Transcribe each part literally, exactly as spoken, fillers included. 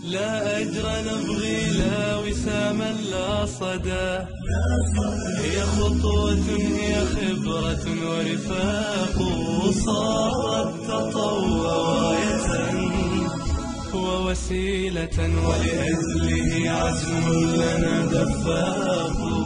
لا أجر نبغي لا وساما لا صدى، هي خطوة هي خبرة ورفاق، صارت تطوع غاية ووسيلة ولأجله عزم لنا دفاق.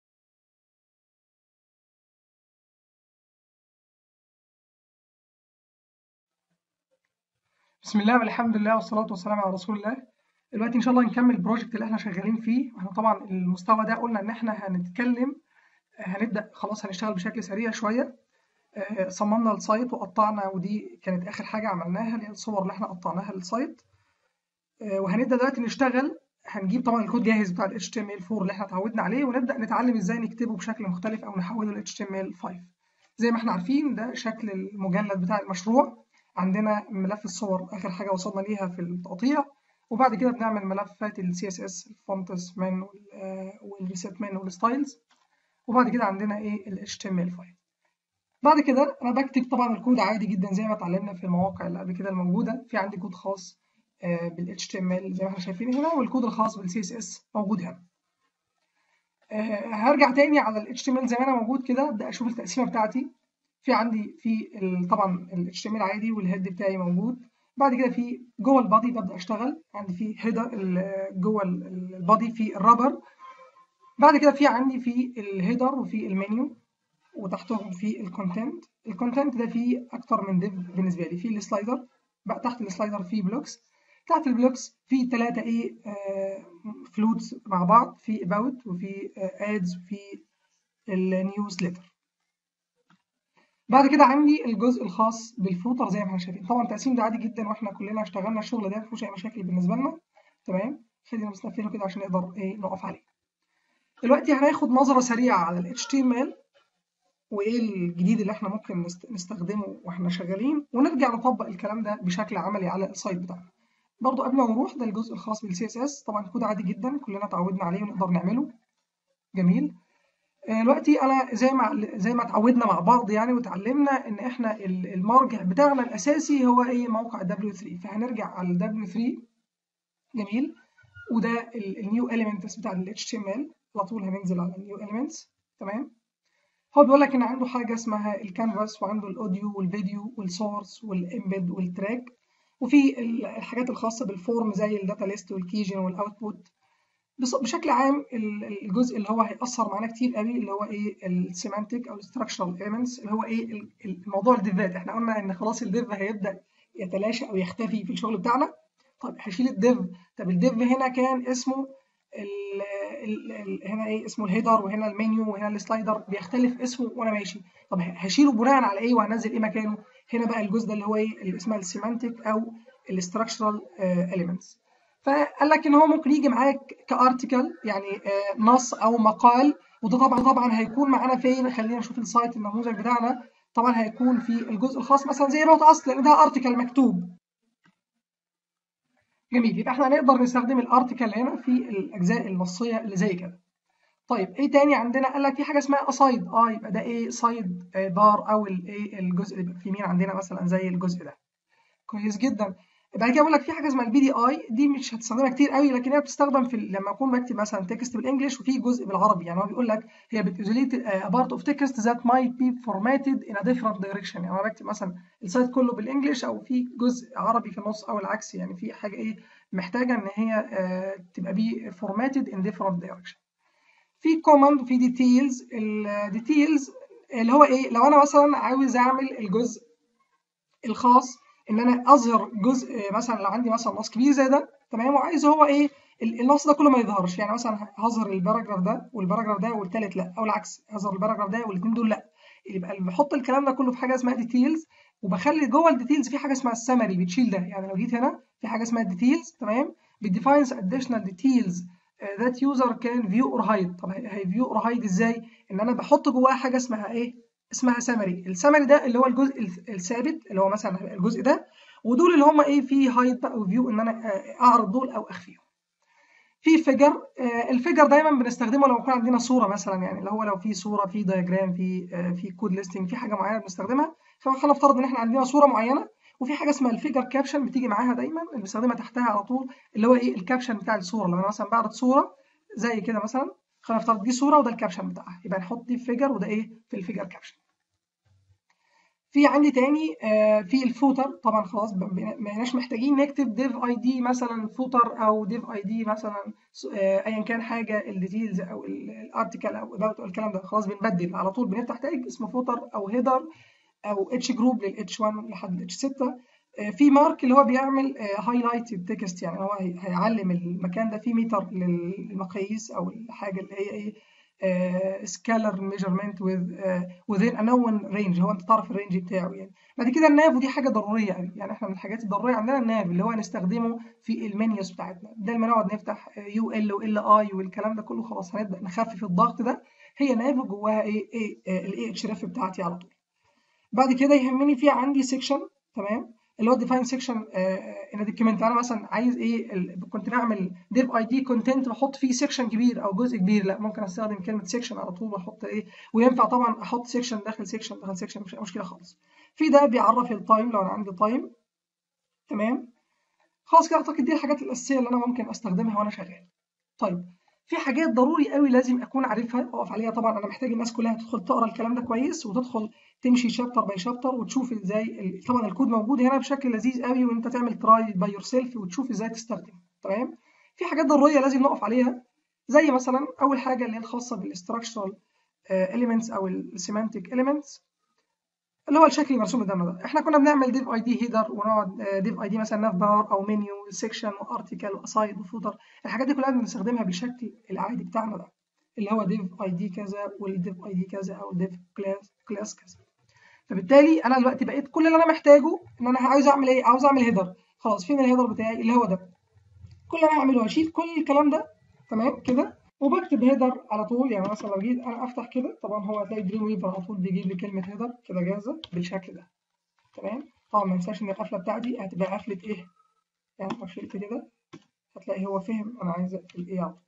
بسم الله والحمد لله والصلاة والسلام على رسول الله. دلوقتي إن شاء الله نكمل البروجكت اللي احنا شغالين فيه. احنا طبعا المستوى ده قلنا إن احنا هنتكلم، هنبدأ خلاص هنشتغل بشكل سريع شوية. آه، صممنا السايت وقطعنا، ودي كانت آخر حاجة عملناها اللي هي الصور اللي احنا قطعناها للسايت. آه، وهنبدأ دلوقتي نشتغل. هنجيب طبعا الكود جاهز بتاع ال إتش تي إم إل فور اللي احنا اتعودنا عليه، ونبدأ نتعلم ازاي نكتبه بشكل مختلف أو نحوله ل إتش تي إم إل فايف. زي ما احنا عارفين ده شكل المجلد بتاع المشروع. عندنا ملف الصور آخر حاجة وصلنا ليها في التقطيع، وبعد كده بنعمل ملفات ال سي إس إس الفونتس من والريسيت من والستايلز، وبعد كده عندنا ايه ال إتش تي إم إل فايف. بعد كده انا بكتب طبعا الكود عادي جدا زي ما اتعلمنا في المواقع اللي قبل كده الموجوده. في عندي كود خاص بال إتش تي إم إل زي ما احنا شايفين هنا، والكود الخاص بال سي إس إس موجود هنا. هرجع تاني على ال إتش تي إم إل زي ما انا موجود كده، ابدا اشوف التقسيمه بتاعتي. في عندي في طبعا ال إتش تي إم إل عادي والهيد بتاعي موجود. بعد كده في جوه البادي ببدا اشتغل، عندي في هيدر جوه البادي في الرابر. بعد كده في عندي في الهيدر وفي المنيو، وتحتهم في الكونتنت. الكونتنت ده فيه اكتر من ديف بالنسبه لي. في السلايدر بقى، تحت السلايدر في بلوكس، تحت البلوكس في ثلاثه ايه آه فلوتس مع بعض، في اباوت وفي ادز آه وفي النيوز ليتر. بعد كده عندي الجزء الخاص بالفوتر زي ما احنا شايفين. طبعا التقسيم ده عادي جدا واحنا كلنا اشتغلنا الشغل ده، مفيهوش اي مشاكل بالنسبه لنا. تمام، خلينا بس نقفله كده عشان نقدر ايه نقف عليه. دلوقتي هناخد نظره سريعه على ال إتش تي إم إل وايه الجديد اللي احنا ممكن نستخدمه واحنا شغالين، ونرجع نطبق الكلام ده بشكل عملي على السايت بتاعنا. برضو قبل ما نروح، ده الجزء الخاص بالسي اس اس. طبعا كود عادي جدا كلنا اتعودنا عليه ونقدر نعمله. جميل. دلوقتي انا زي ما زي ما اتعودنا مع بعض يعني وتعلمنا ان احنا المرجع بتاعنا الاساسي هو ايه موقع دبليو ثري، فهنرجع على دبليو ثري. جميل. وده النيو اليمنتس بتاع ال إتش تي إم إل. على طول هننزل على النيو اليمنتس. تمام. هو بيقول لك ان عنده حاجه اسمها الكانفاس، وعنده الاوديو والفيديو والسورس والامبيد والتراك، وفي الحاجات الخاصه بالفورم زي الداتا ليست والكيجن والاوتبوت. بشكل عام الجزء اللي هو هيأثر معانا كتير قوي اللي هو ايه السيمانتيك او الستراكشرال ايلمنتس، اللي هو ايه الموضوع الديفات. احنا قلنا ان خلاص الديف هيبدا يتلاشى او يختفي في الشغل بتاعنا. طب هشيل الديف. طب الديف هنا كان اسمه ال ال ال هنا ايه اسمه الهيدر، وهنا المنيو، وهنا السلايدر، بيختلف اسمه وانا ماشي. طب هشيله بناء على ايه وهنزل ايه مكانه؟ هنا بقى الجزء ده اللي هو ايه اللي اسمها السيمانتيك او الستراكشرال اليمنتس. فقال لك ان هو ممكن يجي معاك كارتيكل يعني نص او مقال، وده طبعا طبعا هيكون معانا فين؟ خلينا نشوف السايت النموذج بتاعنا. طبعا هيكون في الجزء الخاص مثلا زي نوت اصل، لان ده ارتيكل مكتوب. جميل. يبقى احنا هنقدر نستخدم الارتيكل هنا في الاجزاء النصيه اللي زي كده. طيب ايه تاني عندنا؟ قال لك في حاجه اسمها اسايد. اه يبقى ده ايه سايد بار، او الايه الجزء اللي في يمين عندنا مثلا زي الجزء ده. كويس جدا. بعد كده بقول لك في حاجه اسمها البي دي اي. دي مش هتستخدمها كتير قوي، لكن هي بتستخدم في لما اكون بكتب مثلا تكست بالانجلش وفي جزء بالعربي. يعني هو بيقول لك هي بتيزوليت ا بارت اوف تكست ذات مايت بي فورماتد ان ا ديفرنت دايركشن. يعني انا بكتب مثلا السايت كله بالانجلش او في جزء عربي في النص او العكس، يعني في حاجه ايه محتاجه ان هي تبقى بي فورماتد ان ديفرنت دايركشن. في كوماند وفي ديتيلز. الديتيلز اللي هو ايه لو انا مثلا عاوز اعمل الجزء الخاص ان انا اظهر جزء، مثلا لو عندي مثلا نص كبير زي ده، تمام، وعايز هو ايه النص ده كله ما يظهرش. يعني مثلا هظهر الباراجراف ده والباراجراف ده والثالث لا، او العكس هظهر الباراجراف ده والاثنين دول لا. يبقى اللي بحط الكلام ده كله في حاجه اسمها ديتيلز، وبخلي جوه الديتيلز في حاجه اسمها السمري بتشيل ده. يعني لو جيت هنا في حاجه اسمها ديتيلز، تمام، بتديفاينز اديشنال ديتيلز ذات يوزر كان فيو اور هايد. طب هي فيو اور هايد ازاي؟ ان انا بحط جواها حاجه اسمها ايه اسمها سمري. السمري ده اللي هو الجزء الثابت اللي هو مثلا الجزء ده، ودول اللي هم ايه في هايد بقى وفيو ان انا اعرض دول او اخفيهم. في فيجر. الفيجر دايما بنستخدمه لو كان عندنا صوره مثلا، يعني اللي هو لو في صوره في دايجرام في في كود ليستنج في حاجه معينه بنستخدمها. فخلينا نفترض ان احنا عندنا صوره معينه وفي حاجه اسمها الفيجر كابشن بتيجي معاها دايما، اللي بستخدمها تحتها على طول، اللي هو ايه الكابشن بتاع الصوره. لو انا مثلا بعرض صوره زي كده مثلا، خلينا نفترض دي صوره وده الكابشن بتاعها، يبقى نحط دي في فيجر وده ايه في الفيجر كابشن. في عندي تاني آه في الفوتر. طبعا خلاص ما احناش محتاجين نكتب ديف اي دي مثلا فوتر او ديف اي دي مثلا آه ايا كان حاجه الديتيلز او الارتكل او اباوت او الكلام ده، خلاص بنبدل على طول، بنفتح تاج اسمه فوتر او هيدر او اتش جروب للاتش واحد لحد الاتش ستة. آه في مارك اللي هو بيعمل هايلايت التكست، يعني هو هيعلم المكان ده في متر للمقاييس او الحاجه اللي هي ايه سكالر ميجرمنت within a known range، هو انت تعرف الرينج بتاعه يعني. بعد كده الناف، ودي حاجه ضروريه قوي، يعني احنا من الحاجات الضروريه عندنا الناف اللي هو نستخدمه في المنيوز بتاعتنا، بدل ما نقعد نفتح يو ال وال اي والكلام ده كله، خلاص هنبدا نخفف الضغط ده. هي ناف جواها ايه ايه الاي اتش ريف بتاعتي على طول. بعد كده يهمني في عندي سيكشن، تمام، اللي هو ديفاين سيكشن ان دوكيمنت. انا مثلا عايز ايه ال... كنت بعمل ديف اي دي كونتنت بحط فيه سيكشن كبير او جزء كبير، لا ممكن استخدم كلمه سيكشن على طول واحط ايه، وينفع طبعا احط سيكشن داخل سيكشن داخل سيكشن، مش مشكله خالص. في ده بيعرف التايم لو انا عندي تايم، تمام. خلاص كده اعتقد دي الحاجات الاساسيه اللي انا ممكن استخدمها وانا شغال. طيب في حاجات ضروري قوي لازم اكون عارفها اقف عليها. طبعا انا محتاج الناس كلها تدخل تقرا الكلام ده كويس، وتدخل تمشي شابتر باي شابتر وتشوف ازاي. طبعا الكود موجود هنا بشكل لذيذ قوي، وانت تعمل تراي باي يور سيلف وتشوف ازاي تستخدمه، تمام. في حاجات ضروريه لازم نقف عليها، زي مثلا اول حاجه اللي هي الخاصه بالاستراكشرال اليمنتس او السيمانتيك اليمنتس، اللي هو الشكل المرسوم قدامنا ده. احنا كنا بنعمل ديف اي دي هيدر، ونقعد ديف اي دي مثلا ناف بار او منيو سيكشن وارتكل واسايد وفوتر، الحاجات دي كلها بنستخدمها بالشكل العادي بتاعنا ده، اللي هو ديف اي دي كذا والديف اي دي كذا او ديف كلاس كلاس كذا. فبالتالي انا دلوقتي بقيت كل اللي انا محتاجه ان انا عاوز اعمل ايه، عاوز اعمل هيدر. خلاص فين الهيدر بتاعي اللي هو ده، كل اللي انا هعمله هشيل كل الكلام ده، تمام كده، وبكتب هيدر على طول. يعني مثلا لو جيت انا افتح كده، طبعا هو هتلاقي دريم ويفر على طول بيجيب لي كلمه هيدر كده جاهزه بالشكل ده، تمام. طبعا ما انساش ان القفله بتاعتي هتبقى قفله ايه، يعني لو شلت كده هتلاقي هو فهم انا عايز اقفل ايه على طول.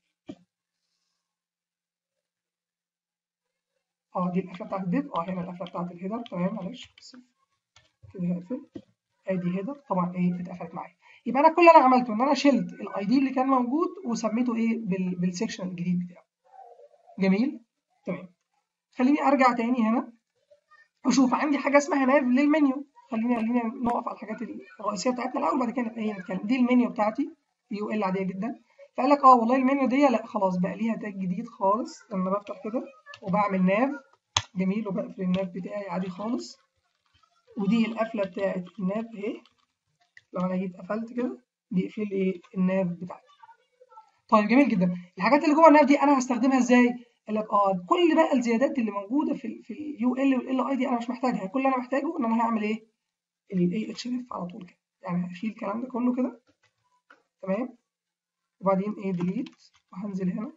اه دي القفله بتاعت الديف، اه هنا القفله بتاعت الهيدر، تمام. معلش بس كده هقفل، ادي هيدر طبعا ايه اتقفلت معايا. يبقى انا كل اللي انا عملته ان انا شلت الاي دي اللي كان موجود وسميته ايه بال... بالسكشن الجديد بتاعه. جميل، تمام. خليني ارجع تاني هنا واشوف عندي حاجه اسمها ناف للمنيو. خلينا خلينا نقف على الحاجات الرئيسيه بتاعتنا الاول، بعد كده نبقى نتكلم. دي المنيو بتاعتي يو ال عاديه جدا. فقال لك اه والله المنيو دي لا خلاص بقى ليها تاج جديد خالص، لما بفتح كده وبعمل ناف، جميل، وبقفل الناف بتاعي عادي خالص. ودي القفله بتاعت الناف اهي، لو انا جيت قفلت كده بيقفل ايه الناف بتاعتي. طيب جميل جدا. الحاجات اللي جوه الناف دي انا هستخدمها ازاي؟ قال لك اه كل بقى الزيادات اللي موجوده في ال في اليو ال والال اي دي انا مش محتاجها. كل اللي انا محتاجه ان انا هعمل ايه الاي اتش اف على طول كده، يعني هشيل الكلام ده كله كده، تمام. وبعدين ايه ديليت، وهنزل هنا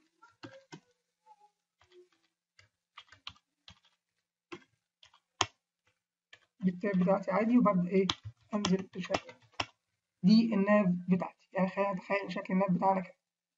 بالتاب بتاعتي عادي، وببدا ايه انزل بالشكل. دي الناف بتاعتي، يعني خلينا نتخيل شكل الناف بتاعنا كده.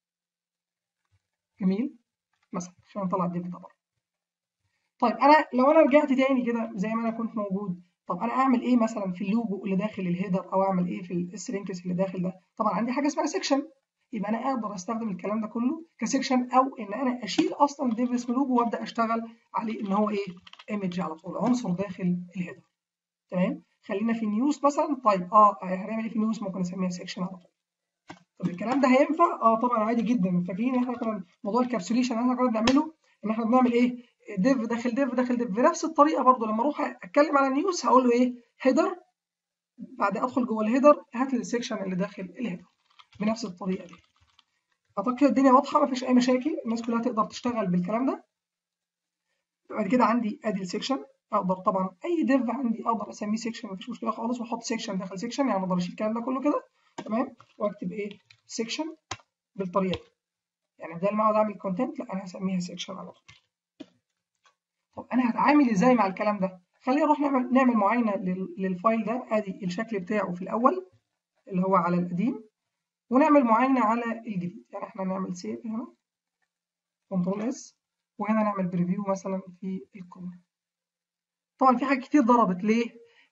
جميل، مثلا عشان نطلع الديف ده بره. طيب انا لو انا رجعت تاني كده زي ما انا كنت موجود، طب انا اعمل ايه مثلا في اللوجو اللي داخل الهيدر، او اعمل ايه في السترينجز اللي داخل ده؟ طبعا عندي حاجه اسمها سيكشن، يبقى انا اقدر استخدم الكلام ده كله كسيكشن، او ان انا اشيل اصلا الديف اسم لوجو وابدا اشتغل عليه ان هو ايه ايمج على طول، عنصر داخل الهيدر، تمام. خلينا في نيوز مثلا. طيب اه هنعمل ايه في نيوز؟ ممكن اسميها سيكشن على طول. طب الكلام ده هينفع؟ اه طبعا عادي جدا. فاكرين احنا كنا موضوع الكابسوليشن اللي احنا كنا بنعمله، ان احنا بنعمل ايه ديف داخل ديف داخل ديف بنفس الطريقه برضو. لما اروح اتكلم على النيوز هقول له ايه هيدر، بعد ادخل جوه الهيدر هات لي السكشن اللي داخل الهيدر بنفس الطريقه دي. اعتقد كده الدنيا واضحه، مفيش اي مشاكل، الناس كلها تقدر تشتغل بالكلام ده. بعد كده عندي ادي السكشن، اقدر طبعا اي ديف عندي اقدر اسميه سكشن، مفيش مشكله خالص، واحط سكشن داخل سكشن، يعني اقدر اشيل الكلام ده كله كده، تمام، واكتب ايه سكشن بالطريقه دي. يعني بدل ما اقعد اعمل كونتنت، لا انا هسميها سكشن على طول. طب انا هتعامل ازاي مع الكلام ده؟ خلينا نروح نعمل نعمل معاينه للفايل ده. ادي الشكل بتاعه في الاول اللي هو على القديم، ونعمل معاينه على الجديد. يعني احنا نعمل سيف هنا كنترول اس، وهنا نعمل بريفيو مثلا في الكومنت. طبعا في حاجات كتير ضربت ليه؟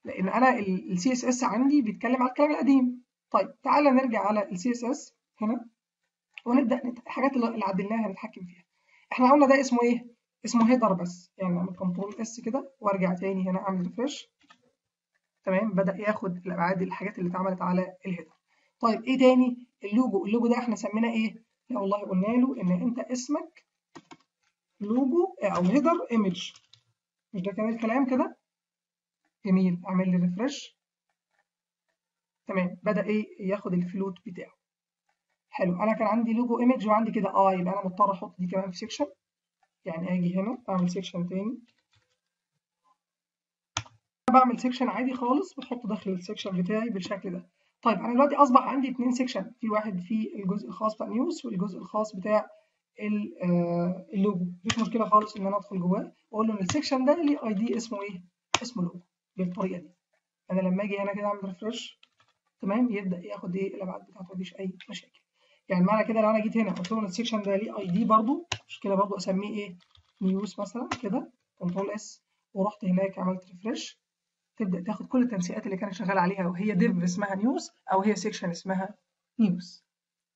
لان انا السي اس اس عندي بيتكلم على الكلام القديم. طيب تعالى نرجع على السي اس اس هنا ونبدا الحاجات اللي عدلناها نتحكم فيها. احنا قلنا ده اسمه ايه؟ اسمه هيدر بس، يعني اعمل كنترول اس كده وارجع تاني هنا اعمل ريفرش. تمام، بدا ياخد الابعاد الحاجات اللي اتعملت على الهيدر. طيب ايه تاني؟ اللوجو. اللوجو ده احنا سميناه ايه؟ لا والله قلنا له ان انت اسمك لوجو او هيدر ايمج، مش ده كان الكلام كده؟ جميل، اعمل لي ريفرش. تمام، بدا ايه ياخد الفلوت بتاعه. حلو، انا كان عندي لوجو ايمج وعندي كده اه، يبقى انا مضطر احط دي كمان في سيكشن. يعني اجي هنا اعمل سيكشن تاني، بعمل سيكشن عادي خالص بحطه داخل السيكشن بتاعي بالشكل ده. طيب انا دلوقتي اصبح عندي اتنين سيكشن، في واحد في الجزء الخاص بتاع نيوز والجزء الخاص بتاع اللوجو. مفيش مشكله خالص ان انا ادخل جواه واقول له ان السيكشن ده ليه اي دي اسمه ايه؟ اسمه لوجو. بالطريقه دي انا لما اجي هنا كده اعمل ريفرش، تمام، يبدا ياخد ايه الابعاد بتاعته، مفيش اي مشاكل. يعني معنى كده لو انا جيت هنا قلت له ان السيكشن ده ليه اي دي برضه، مش كده برضه اسميه ايه؟ نيوز مثلا كده، كنترول اس، ورحت هناك عملت ريفرش، تبدا تاخد كل التنسيقات اللي كانت شغاله عليها وهي ديف اسمها نيوز او هي سيكشن اسمها نيوز.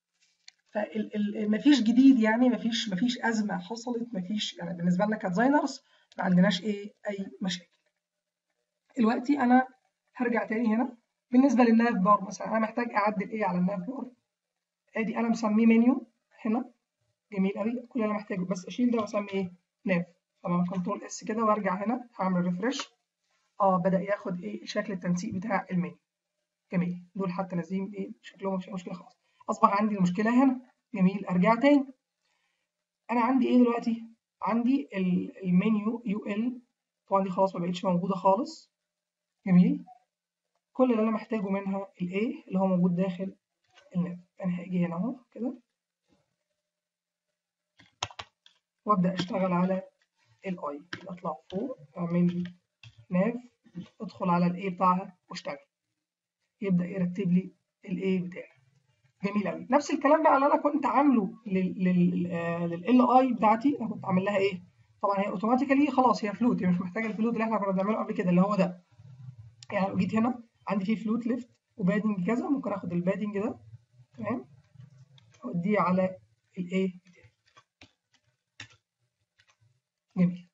فمفيش جديد، يعني مفيش مفيش ازمه حصلت، مفيش يعني بالنسبه لنا كديزاينرز ما عندناش ايه اي مشاكل. دلوقتي انا هرجع تاني هنا بالنسبه للناف بار مثلا، انا محتاج اعدل ايه على الناف بار؟ ادي انا مسميه منيو هنا، جميل قوي، كل اللي انا محتاجه بس اشيل ده واسمي ايه؟ ناف. فانا كنترول اس كده وارجع هنا هعمل ريفرش، اه بدا ياخد ايه شكل التنسيق بتاع المنيو. جميل، دول حتى نازلين ايه شكلهم مش مشكله خالص. اصبح عندي المشكله هنا. جميل، ارجع تاني. انا عندي ايه دلوقتي؟ عندي المنيو يو ال، طبعا دي خلاص ما بقتش موجوده خالص. جميل، كل اللي انا محتاجه منها الايه اللي هو موجود داخل الناف. انا هاجي هنا اهو كده وابدا اشتغل على الاي، اطلع فوق اعمل لي ناف، ادخل على الاي بتاعها واشتغل، يبدا يرتب لي الاي بتاعي. جميل قوي. نفس الكلام بقى اللي انا كنت عامله لل اي بتاعتي، انا كنت عامل لها ايه؟ طبعا هي اوتوماتيكالي خلاص هي فلوت، هي مش محتاجه الفلوت اللي احنا كنا بنعمله قبل كده اللي هو ده. يعني لو جيت هنا عندي فيه فلوت ليفت وبادنج كذا، ممكن اخد البادنج ده، تمام، اوديه على الايه بتاعي. جميل،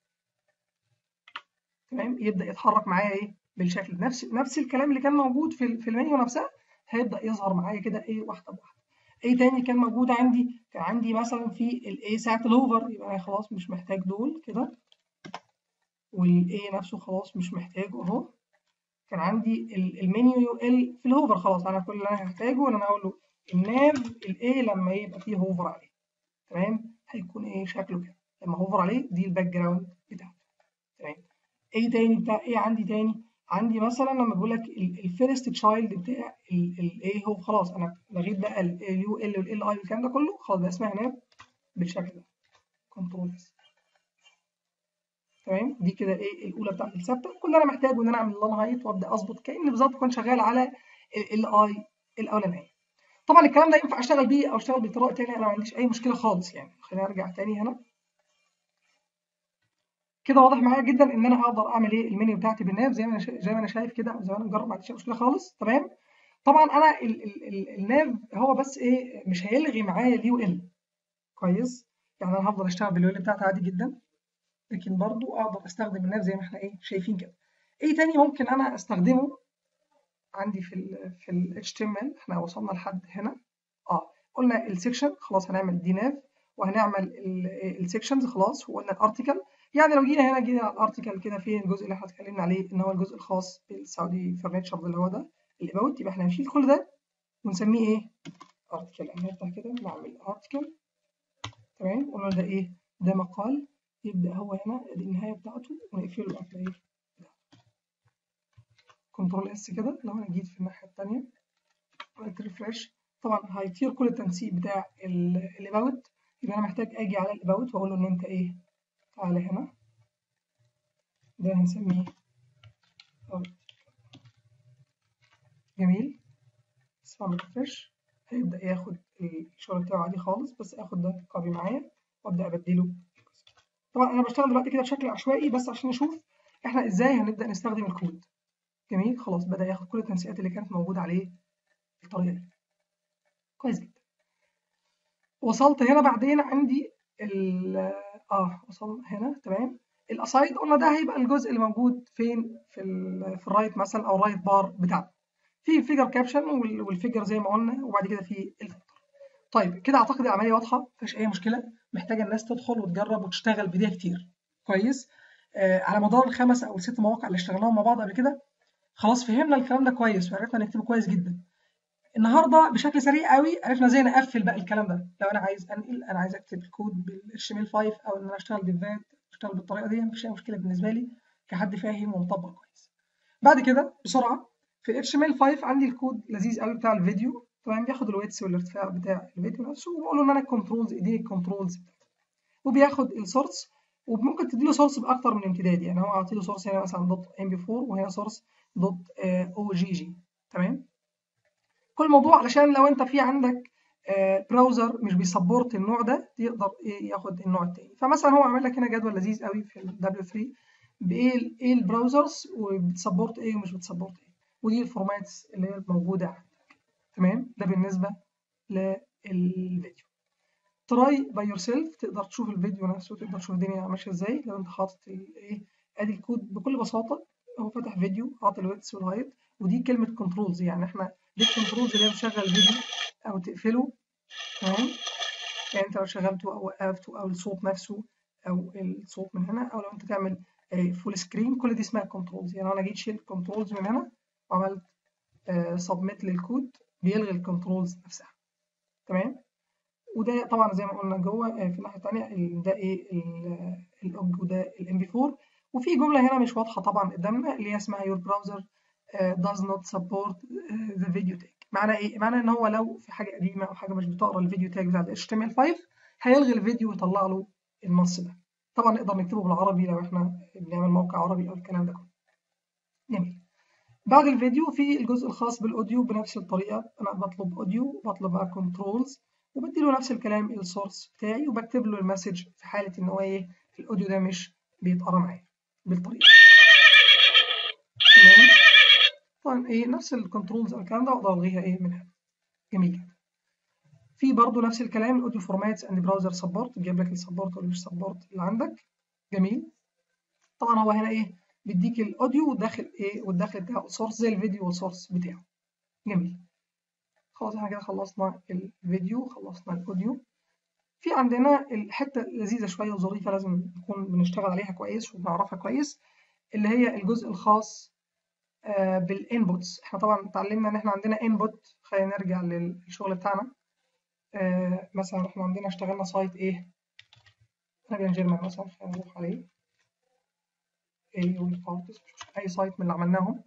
تمام، يبدا يتحرك معايا ايه بالشكل نفس نفس الكلام اللي كان موجود في في المنيو نفسها، هيبدا يظهر معايا كده ايه واحده بواحده. ايه تاني كان موجود عندي؟ كان عندي مثلا في الايه ساعه الهوفر، يبقى انا خلاص مش محتاج دول كده، والايه نفسه خلاص مش محتاجه اهو. كان عندي المنيو يو ال في الهوفر، خلاص انا كل اللي انا هحتاجه ان انا اقول له الناف الايه لما يبقى فيه هوفر عليه، تمام، هيكون ايه شكله كده لما هوفر عليه، دي الباك جراوند بتاعته. تمام، ايه تاني بتاع ايه عندي تاني؟ عندي مثلا لما بقول لك الفيرست تشايلد بتاع الايه، هو خلاص انا لغيت بقى اليو ال والال اي والكلام ده كله، خلاص بقى اسمها ناف بالشكل ده، كنترول اس. تمام، دي كده ايه الاولى بتاعتي الثابته. كل اللي انا محتاجه ان انا اعمل لها هايت وابدا اظبط كاني بالظبط كنت شغال على ال اي الاولانيه. طبعا الكلام ده ينفع اشتغل بيه او اشتغل بطريقه ثانيه، انا ما عنديش اي مشكله خالص. يعني خلينا ارجع تاني هنا كده، واضح معايا جدا ان انا اقدر اعمل ايه المنيو بتاعتي بالناف زي ما انا شا... زي ما انا شايف كده، او زي ما انا مجرب، ما عنديش مشكله خالص. تمام، طبعا انا ال ال ال الناف هو بس ايه مش هيلغي معايا اليو ال، كويس، يعني انا هفضل اشتغل باليو ال بتاعتي عادي جدا، لكن برضو اقدر استخدم الناف زي ما احنا ايه شايفين كده. ايه تاني ممكن انا استخدمه عندي في ال في ال اتش تي ام ال؟ احنا وصلنا لحد هنا. اه قلنا السكشن خلاص هنعمل دي ناف، وهنعمل السكشنز خلاص، وقلنا الارتكل. يعني لو جينا هنا جينا على الارتكل كده، فين الجزء اللي احنا اتكلمنا عليه ان هو الجزء الخاص بالسعودي فرنتشر اللي هو ده الاباوت، يبقى احنا هنشيل كل ده ونسميه ايه؟ ارتكل. يعني نفتح كده نعمل ارتكل، تمام، قلنا ده ايه؟ ده مقال، يبدا هو هنا دي النهايه بتاعته ونقفله القفله ايه؟ كنترول اس كده. لو انا جيت في الناحيه الثانيه عملت ريفرش، طبعا هيطير كل التنسيق بتاع الاباوت، يبقى انا محتاج اجي على الاباوت واقول له ان انت ايه؟ تعالى هنا، ده هنسميه أوت. جميل، بس بعمل ريفرش هيبدا ياخد الشغل بتاعه عادي خالص، بس اخد ده كوبي معايا وابدا ابدله. طبعا انا بشتغل دلوقتي كده بشكل عشوائي بس عشان نشوف احنا ازاي هنبدا نستخدم الكود. جميل. خلاص بدأ ياخد كل التنسيقات اللي كانت موجودة عليه بالطريقة دي. كويس جدا. وصلت هنا بعدين عندي ال اه وصلنا هنا تمام. الاسايد قلنا ده هيبقى الجزء اللي موجود فين في ال في الرايت مثلا او الرايت بار بتاعنا. في فيجر كابشن والفيجر زي ما قلنا، وبعد كده في الفلتر. طيب كده اعتقد العمليه واضحه، مفيش اي مشكله، محتاجه الناس تدخل وتجرب وتشتغل بايديها كتير. كويس. آه على مدار الخمس او الست مواقع اللي اشتغلناهم مع بعض قبل كده خلاص فهمنا الكلام ده كويس وعرفنا نكتبه كويس جدا. النهارده بشكل سريع قوي عرفنا ازاي نقفل بقى الكلام ده. لو انا عايز انقل، انا عايز اكتب الكود بالاتش ام ال خمسة او ان انا اشتغل ديفات، اشتغل بالطريقه دي، مفيش اي مشكله بالنسبه لي كحد فاهم ومطبق كويس. بعد كده بسرعه في الاتش ام ال خمسة عندي الكود لذيذ قوي بتاع الفيديو. طبعا بياخد الويتس والارتفاع بتاع الفيديو نفسه، وبقول له ان انا الكنترولز اديني الكنترولز بتاعته، وبياخد السورس، وممكن تدي له سورس باكتر من امتداد. يعني هو اعطي له سورس هنا مثلا دوت ام بي أربعة وهنا سورس دوت او جي جي. تمام. كل الموضوع علشان لو انت في عندك براوزر مش بيسبورت النوع ده يقدر ايه ياخد النوع التاني. فمثلا هو عامل لك هنا جدول لذيذ قوي في ال دبليو ثلاثة بايه ايه البراوزرز وبتسبورت ايه ومش بتسبورت ايه، ودي الفورماتس اللي هي موجوده عندك. تمام. ده بالنسبه للفيديو. تراي باي يور سيلف، تقدر تشوف الفيديو نفسه وتقدر تشوف الدنيا ماشيه ازاي لو انت حاطط الايه. ادي الكود بكل بساطه، هو فاتح فيديو حاطط الويدث والهايت، ودي كلمه كنترولز. يعني احنا دي الكنترولز اللي هي بتشغل الفيديو او تقفله. تمام. يعني انت لو شغلته او وقفته او الصوت نفسه او الصوت من هنا، او لو انت تعمل فول سكرين، كل دي اسمها كنترولز. يعني انا جيت شلت كنترولز من هنا وعملت سبميت للكود بيلغي الكنترولز نفسها. تمام. وده طبعا زي ما قلنا جوه في الناحيه الثانيه ده ايه الاوج وده الام بي أربعة. وفي جمله هنا مش واضحه طبعا قدامنا اللي هي اسمها your browser does not support the video tag. معنى ايه؟ معنى ان هو لو في حاجه قديمه او حاجه مش بتقرا الفيديو تاج بتاع ال اتش تي ام ال خمسة هيلغي الفيديو ويطلع له النص ده. طبعا نقدر نكتبه بالعربي لو احنا بنعمل موقع عربي او الكلام ده كله. جميل. بعد الفيديو في الجزء الخاص بالاوديو بنفس الطريقه، انا بطلب اوديو بطلب بقى كنترولز وبدي له نفس الكلام السورس بتاعي وبكتب له المسج في حاله ان هو ايه الاوديو ده مش بيتقرا معايا بالطريقه. تمام. طبعا ايه نفس الكنترولز او الكلام ده اقدر الغيها ايه من هنا. جميل جدا. في برضه نفس الكلام الاوديو فورماتس اند براوزر سبورت، جايب لك السبورت ولا مش سبورت اللي عندك. جميل. طبعا هو هنا ايه بيديك الاوديو والداخل ايه والداخل بتاعه السورس زي الفيديو والسورس بتاعه. جميل. خلاص احنا كده خلصنا الفيديو خلصنا الاوديو. في عندنا الحته لذيذه شويه وظريفه لازم نكون بنشتغل عليها كويس وبنعرفها كويس، اللي هي الجزء الخاص بالانبوتس. احنا طبعا اتعلمنا ان احنا عندنا انبوت. خلينا نرجع للشغل بتاعنا. مثلا احنا عندنا اشتغلنا سايت ايه نبيان جيرمان مثلا، خلينا نروح عليه ايه والفاوتس اي سايت من اللي عملناهم.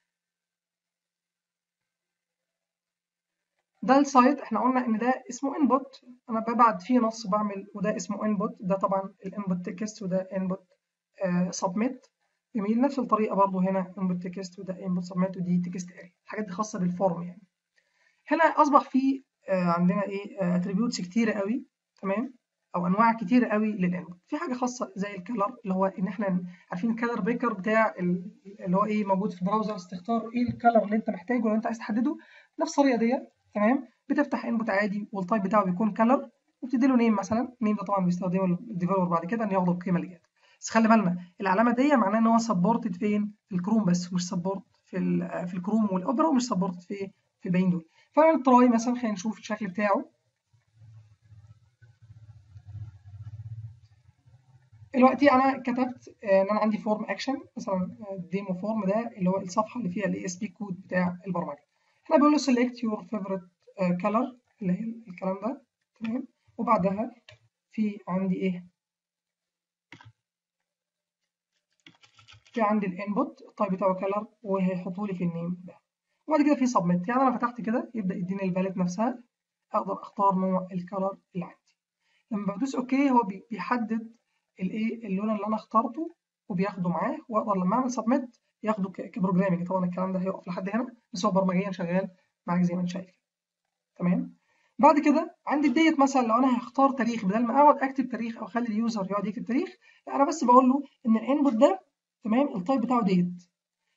ده السايت احنا قلنا ان ده اسمه انبوت، انا ببعت فيه نص بعمل، وده اسمه انبوت. ده طبعا الانبوت تكست وده انبوت سبميت. جميل. نفس الطريقه برضو هنا انبوت تكست وده انبوت سبميت ودي تكست اري. الحاجات دي خاصه بالفورم. يعني هنا اصبح في آه عندنا ايه اتريبيوتس كتيره قوي. تمام. او انواع كتيره قوي للانبوت. في حاجه خاصه زي الكلر اللي هو ان احنا عارفين الكلر بيكر بتاع اللي هو ايه موجود في البراوزرز، تختار ايه الكلر اللي انت محتاجه لو انت عايز تحدده. نفس الطريقه ديت. تمام. بتفتح انبوت عادي والتايب بتاعه بيكون كلر وبتدي له نيم مثلا. النيم ده طبعا بيستخدمه الديفلوبر بعد كده ان ياخد القيمه اللي جت. بس خلي بالنا العلامه دي معناها ان هو سبورتد فين في الكروم بس، مش سبورت في في الكروم والاوبرا، ومش سبورتد في في الباقيين دول. فنعمل تراي مثلا. خلينا نشوف الشكل بتاعه. دلوقتي انا كتبت ان انا عندي فورم اكشن مثلا ديمو فورم، ده اللي هو الصفحه اللي فيها الاي اس بي كود بتاع البرمجه. هنا بقول له سيلكت يور فيفورت كلر اللي هي الكلام ده. تمام. وبعدها في عندي ايه في عندي الانبوت التايب بتاعه كلر وهيحطه لي في النيم ده. وبعد كده في سبميت. يعني انا فتحت كده يبدا يديني الباليت نفسها، اقدر اختار نوع الكلر اللي عندي. لما بدوس اوكي هو بيحدد الايه اللون اللي انا اخترته وبياخده معاه، واقدر لما اعمل سبميت ياخده كبروجرامنج. طبعا الكلام ده هيقف لحد هنا بس هو برمجيا شغال معاك زي ما انت شايف. تمام. بعد كده عندي ديت مثلا لو انا هختار تاريخ، بدل ما اقعد اكتب تاريخ او اخلي اليوزر يقعد يكتب تاريخ، لا انا بس بقول له ان الانبوت ده تمام التايب بتاعه ديت،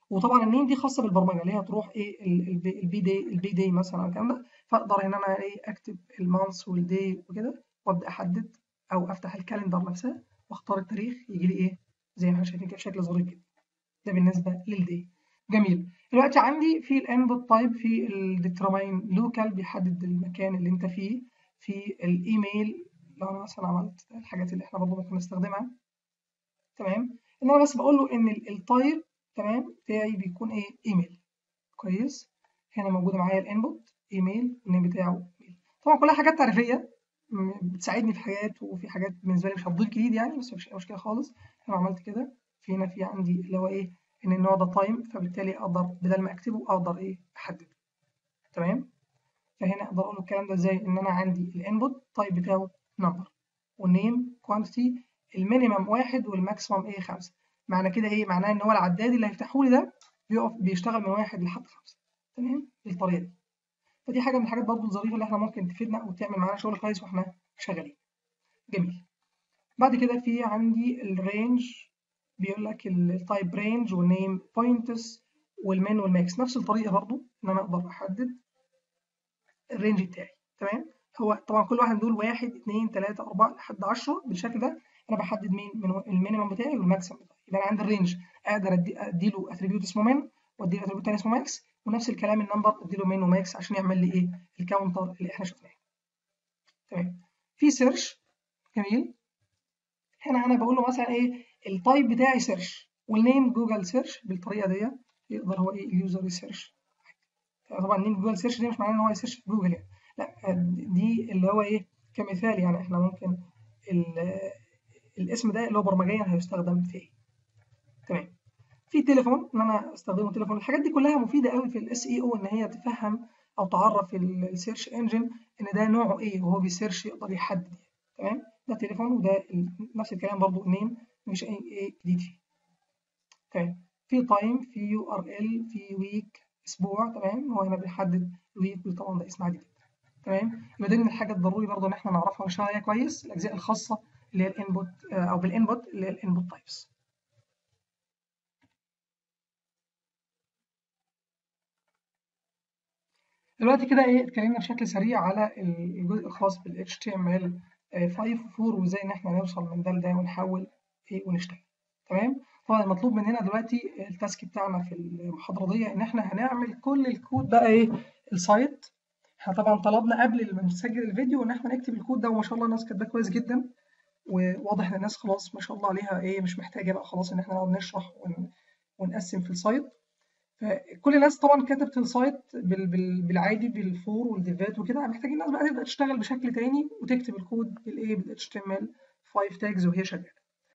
وطبعا النيم دي خاصه بالبرمجه اللي هي تروح ايه البي دي البي دي مثلا او الكلام ده، فاقدر ان انا ايه اكتب المانث والدي وكده وابدا احدد او افتح الكالندر نفسها واختار التاريخ يجي لي ايه زي ما احنا شايفين كده بشكل ظريف جدا. ده بالنسبه للدي. جميل. دلوقتي عندي في الانبوت تايب في الديترماين لوكال بيحدد المكان اللي انت فيه، في الايميل لو انا مثلا عملت الحاجات اللي احنا برضه ممكن نستخدمها. تمام. ان انا بس بقول له ان التايب تمام بتاعي بيكون ايه ايميل. كويس. هنا موجوده معايا الانبوت ايميل والنيم بتاعه ايميل. طبعا كلها حاجات تعريفيه بتساعدني في حاجات، وفي حاجات بالنسبه لي مش هتضيف جديد يعني، بس مفيش مشكله خالص. انا عملت كده في هنا في عندي اللي هو ايه ان النوع ده تايم، فبالتالي اقدر بدل ما اكتبه اقدر ايه احدده. تمام. فهنا اقدر اقول له الكلام ده ازاي، ان انا عندي الانبوت تايب بتاعه نمبر والنيم كوانتيتي، المينيمم واحد والماكسيمم ايه خمسة. معنى كده ايه؟ معناه ان هو العداد اللي هيفتحه لي ده بيقف بيشتغل من واحد لحد خمسة. تمام بالطريقه دي. فدي حاجه من الحاجات برضو الظريفه اللي احنا ممكن تفيدنا وتعمل معانا شغل كويس واحنا شغالين. جميل. بعد كده في عندي الرينج، بيقول لك التايب رينج والنيم بوينتس والمين والماكس، نفس الطريقه برضو ان انا اقدر احدد الرينج بتاعي. تمام. هو طبعا كل واحد من دول واحد اتنين تلاته اربعه لحد عشرة بالشكل ده. انا بحدد مين من المينيمم بتاعي والماكسيمم بتاعي. يبقى انا عندي الرينج اقدر ادي اديله اتريبيوت اسمه مين وادي له اتريبيوت تاني اسمه ماكس، ونفس الكلام النمبر ادي له مين وماكس عشان يعمل لي ايه الكاونتر اللي احنا شفناه. تمام. في سيرش. جميل. هنا انا بقول له مثلا ايه التايب بتاعي سيرش والنيم جوجل سيرش بالطريقه دي يقدر هو ايه اليوزر يسيرش. طبعا نيم جوجل سيرش دي مش معناه ان هو يسيرش في جوجل يعني، لا دي اللي هو ايه كمثال يعني احنا ممكن الاسم ده اللي هو برمجيا هيستخدم في ايه. تمام. في تليفون ان انا استخدمه تليفون. الحاجات دي كلها مفيده قوي في الاس اي او ان هي تفهم او تعرف السيرش انجن ان ده نوعه ايه وهو بيسيرش يقدر يحدد. تمام. ده تليفون وده نفس الكلام برضو النيم مش اي ايه جديد فيه. تمام. في تايم في يو ار ال في ويك اسبوع. تمام. هو هنا بيحدد ويك وطبعا ده اسم عادي جدا. تمام. يبقى دي من الحاجات الضروري برضو ان احنا نعرفها ونشتغل عليها كويس، الاجزاء الخاصه اللي هي الانبوت او بالانبوت اللي هي الانبوت تايبس. دلوقتي كده ايه اتكلمنا بشكل سريع على الجزء الخاص بال إتش تي إم إل خمسة و أربعة وازاي ان احنا نوصل من ده لده ونحول ايه ونشتغل. تمام. طبعا المطلوب مننا دلوقتي التاسك بتاعنا في المحاضره دي ان احنا هنعمل كل الكود بقى ايه السايت. احنا طبعا طلبنا قبل ما نسجل الفيديو ان احنا نكتب الكود ده، وما شاء الله الناس كاتباه كويس جدا، وواضح ان الناس خلاص ما شاء الله عليها ايه مش محتاجه بقى خلاص ان احنا نقعد نشرح ون... ونقسم في السايت. فكل الناس طبعا كتبت السايت بال... بال... بالعادي بالفور والديفات وكده، محتاجين الناس بقى تبدا تشتغل بشكل تاني وتكتب الكود بالايه بال إتش تي إم إل خمسة تاجز وهي شغاله.